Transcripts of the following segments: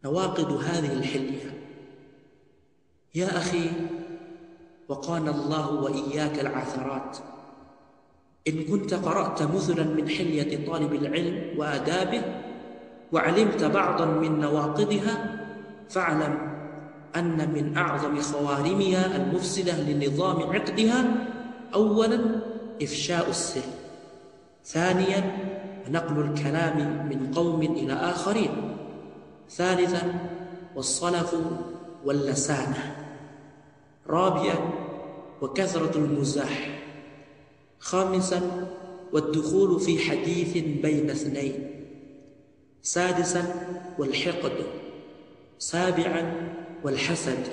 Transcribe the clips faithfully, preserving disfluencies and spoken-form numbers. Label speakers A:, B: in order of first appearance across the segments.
A: نواقض هذه الحلية. يا أخي، وقانا الله وإياك العثرات. إن كنت قرأت مثلا من حلية طالب العلم وآدابه وعلمت بعضا من نواقضها، فاعلم أن من أعظم خوارمها المفسدة لنظام عقدها: أولا إفشاء السر، ثانيا نقل الكلام من قوم إلى آخرين، ثالثا والصلف واللسانة، رابعا وكثرة المزاح، خامسا والدخول في حديث بين اثنين، سادسا والحقد، سابعا والحسد،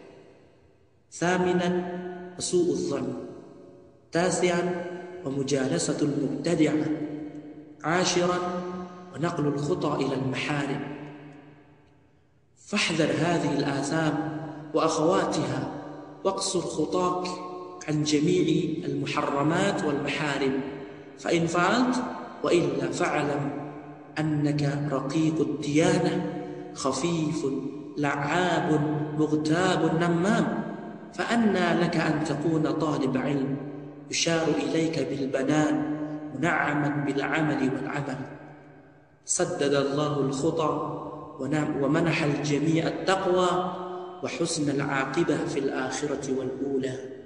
A: ثامنا وسوء الظن، تاسعا ومجالسة المبتدعة، عاشرا ونقل الخطى إلى المحارم. فاحذر هذه الآثام وأخواتها، واقصر خطاك عن جميع المحرمات والمحارم، فإن فعلت وإلا فاعلم أنك رقيق الديانة، خفيف لعاب مغتاب نمام. فأنى لك أن تكون طالب علم يشار إليك بالبنان منعما بالعمل والعمل. سدد الله الخطى ومنح الجميع التقوى وحسن العاقبة في الآخرة والأولى.